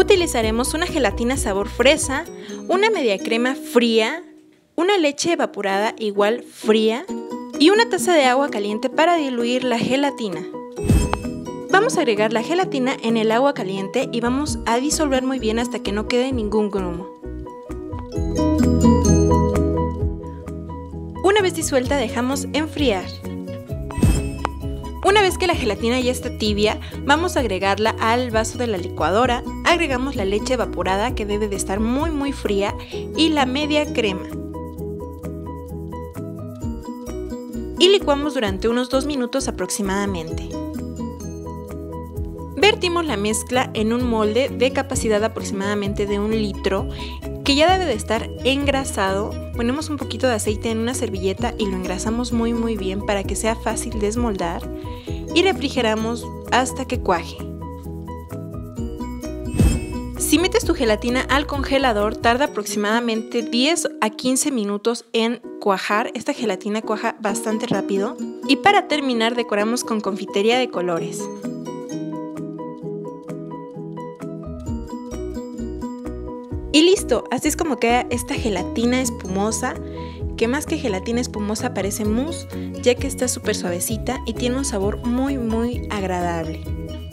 Utilizaremos una gelatina sabor fresa, una media crema fría, una leche evaporada igual fría y una taza de agua caliente para diluir la gelatina. Vamos a agregar la gelatina en el agua caliente y vamos a disolver muy bien hasta que no quede ningún grumo. Una vez disuelta dejamos enfriar. Una vez que la gelatina ya está tibia, vamos a agregarla al vaso de la licuadora, agregamos la leche evaporada que debe de estar muy fría y la media crema. Y licuamos durante unos 2 minutos aproximadamente. Vertimos la mezcla en un molde de capacidad aproximadamente de 1 litro que ya debe de estar engrasado. Ponemos un poquito de aceite en una servilleta y lo engrasamos muy bien para que sea fácil desmoldar y refrigeramos hasta que cuaje. Si metes tu gelatina al congelador, tarda aproximadamente 10 a 15 minutos en cuajar. Esta gelatina cuaja bastante rápido. Y para terminar decoramos con confitería de colores. Y listo, así es como queda esta gelatina espumosa, que más que gelatina espumosa parece mousse, ya que está súper suavecita y tiene un sabor muy agradable.